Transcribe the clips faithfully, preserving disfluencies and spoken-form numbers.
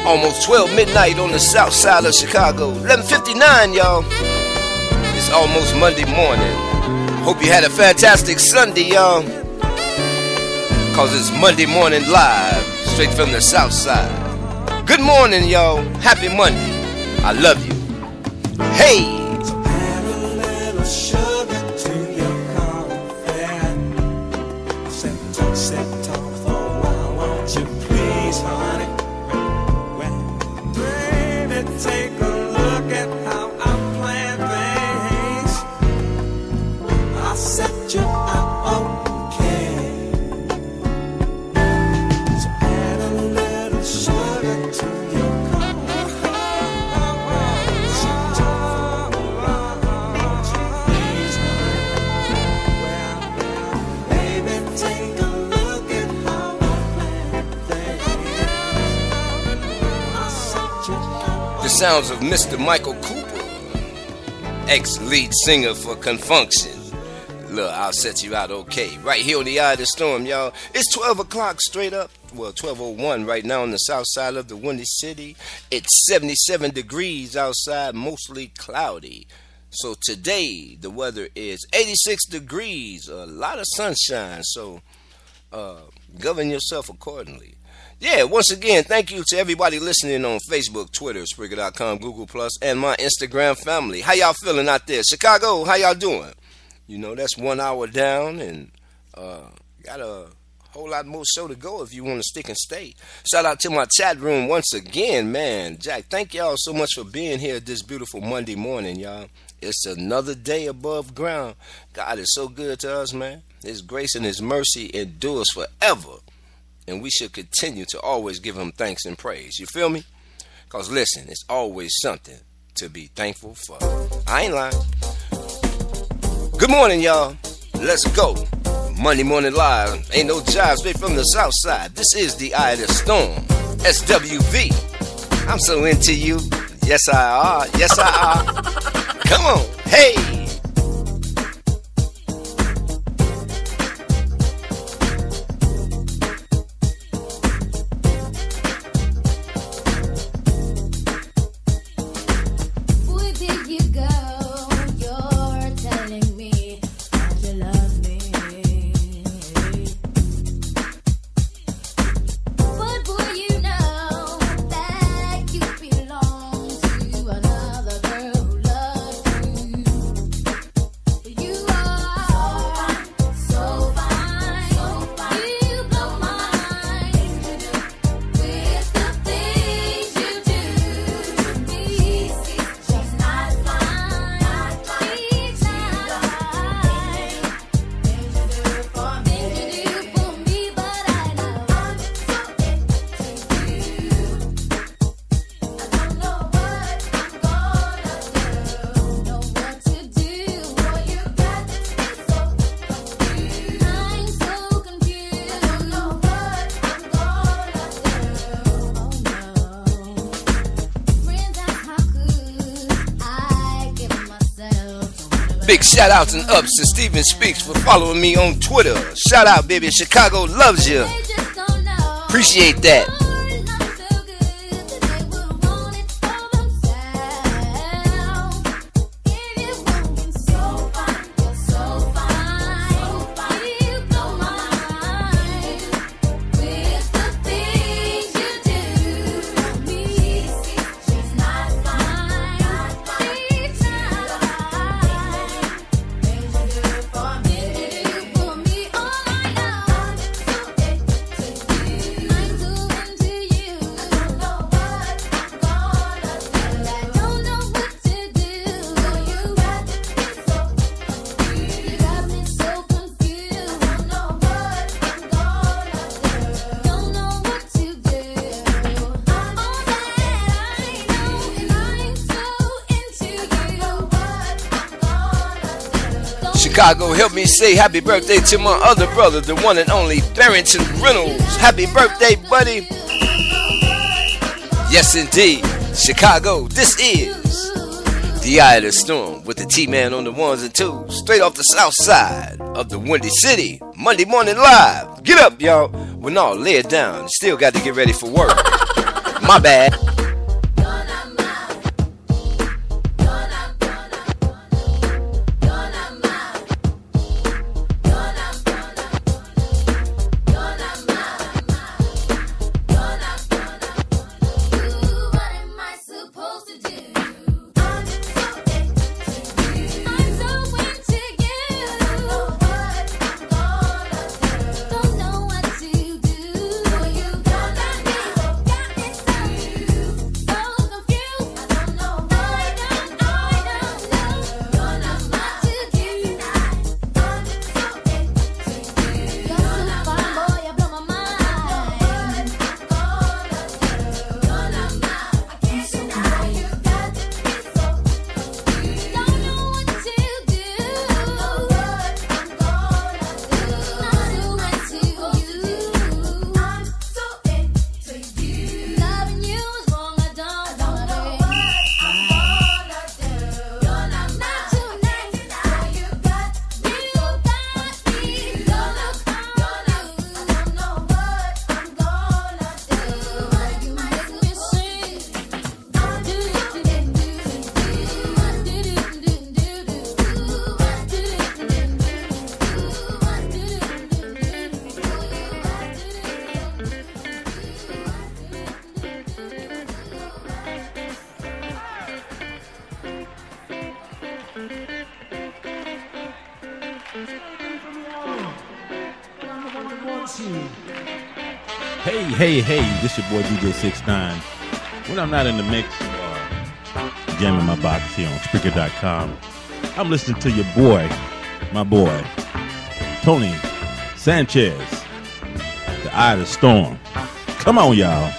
Almost twelve midnight on the south side of Chicago. eleven fifty-nine, y'all. It's almost Monday morning. Hope you had a fantastic Sunday, y'all. Cause it's Monday morning live, straight from the south side. Good morning, y'all. Happy Monday. I love you. Hey! Add a little sugar to your coffee. Sit, sit, talk for a while, won't you please, honey? Baby, take a look at how I plan things. I set you up okay. So add a little sugar to your coffee. Sit, talk for a while, won't you please, honey? Well, baby, take a look at how I plan things. I set you up. The sounds of Mister Michael Cooper, ex-lead singer for Confunction. Look, I'll set you out okay. Right here on the Eye of the Storm, y'all. It's twelve o'clock straight up. Well, twelve oh one right now on the south side of the Windy City. It's seventy-seven degrees outside, mostly cloudy. So today, the weather is eighty-six degrees, a lot of sunshine. So uh, govern yourself accordingly. Yeah, once again, thank you to everybody listening on Facebook, Twitter, Spreaker dot com, Google Plus, and my Instagram family. How y'all feeling out there? Chicago, how y'all doing? You know, that's one hour down, and uh, got a whole lot more show to go if you want to stick and stay. Shout out to my chat room once again, man. Jack, thank y'all so much for being here this beautiful Monday morning, y'all. It's another day above ground. God is so good to us, man. His grace and His mercy endures forever. And we should continue to always give Him thanks and praise. You feel me? Because listen, it's always something to be thankful for. I ain't lying. Good morning, y'all. Let's go. Monday morning live. Ain't no jive, straight from the south side. This is the Eye of the Storm. S W V. I'm so into you. Yes, I are. Yes, I are. Come on. Hey. Where did you go? You're telling me that you love me. But boy, you know that you belong to another girl who loves you. You are so fine, so fine. You blow my mind with the things you do to me. She's not fine, not fine. She's not fine. Things you do for me, things you do for me, but I know I'm so into you. I don't know what I'm gonna do. Don't know what to do. Boy, you got me so confused. I'm so confused. I don't know what I'm gonna do. Oh no. Friends ask how could I give myself to one of Big shout outs and ups to Steven Speaks for following me on Twitter. Shout out, baby. Chicago loves you. They just don't know. Appreciate that. Lord, I'm so good that they would want it for themselves. If you walking so fine, you're so fine. You blow my mind with the things you do for me. She's not fine, she's not fine. Things you do for me, you do for me. All I know, I'm so into you. I'm so into you. I don't know what I'm gonna do. I don't know what to do. You got me so confused. You got me so confused. I don't know what I'm gonna do. Don't know what to do. All that I know is I'm so into you. Don't know what I'm gonna do. Don't Chicago, help me say happy birthday to my other brother, the one and only Barrington Reynolds. Happy birthday, buddy. Yes, indeed. Chicago, this is the Eye of the Storm with the T-Man on the ones and twos, straight off the south side of the Windy City. Monday morning live. Get up, y'all. Well, no, lay it down. Still got to get ready for work. My bad. Hey, hey, hey, this your boy D J six nine. When I'm not in the mix or jamming my box here on Spreaker dot com, I'm listening to your boy, my boy, Tony Sanchez, the Eye of the Storm. Come on, y'all.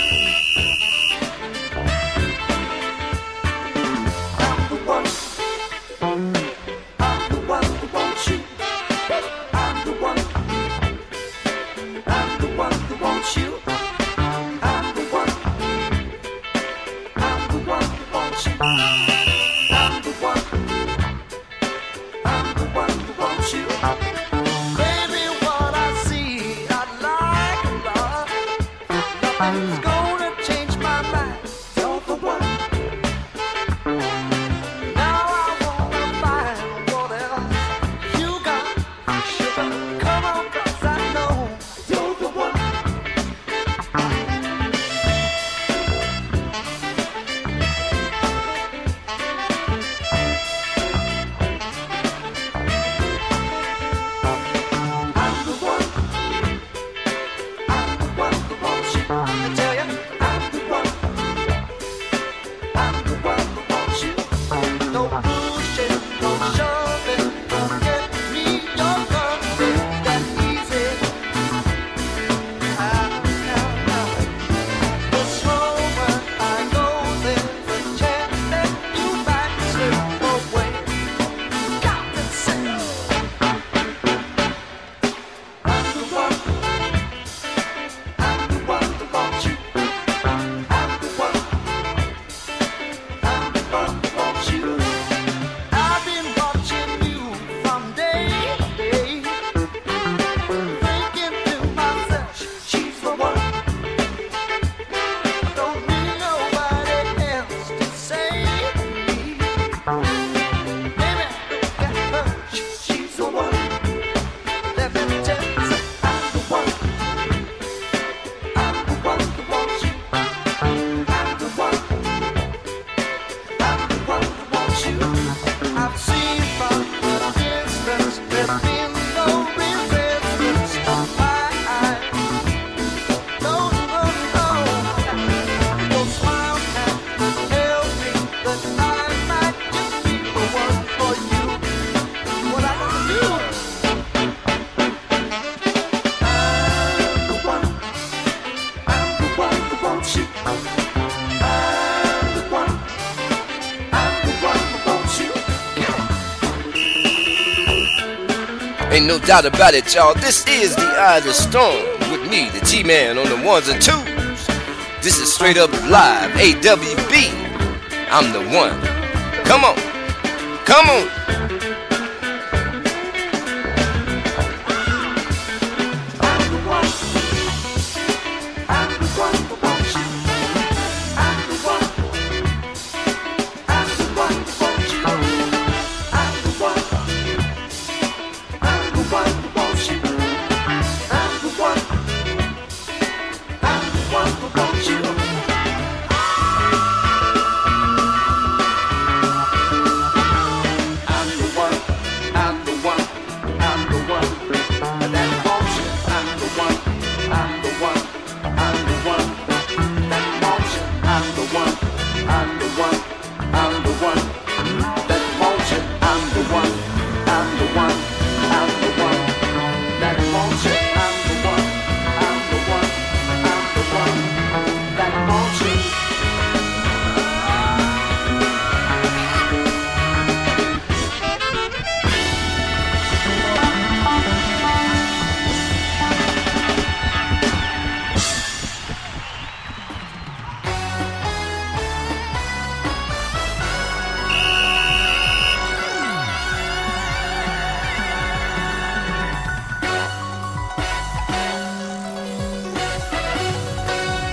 Ain't no doubt about it, y'all. This is the Eye of the Storm with me, the T-Man, on the ones and twos. This is straight up live, A W B. I'm the one. Come on. Come on. I'm the one. I'm the one who wants you.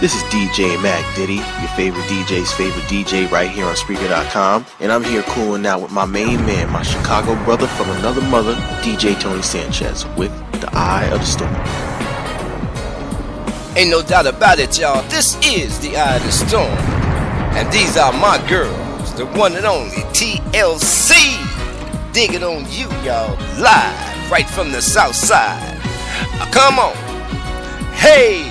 This is D J Mac Diddy, your favorite D J's favorite D J right here on Spreaker dot com. And I'm here cooling out with my main man, my Chicago brother from another mother, D J Tony Sanchez, with The Eye of the Storm. Ain't no doubt about it, y'all. This is the Eye of the Storm. And these are my girls, the one and only T L C. Dig it on you, y'all. Live right from the south side. Uh, come on. Hey.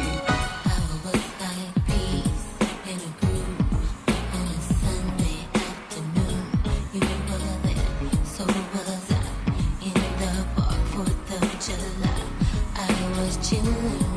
Chilling.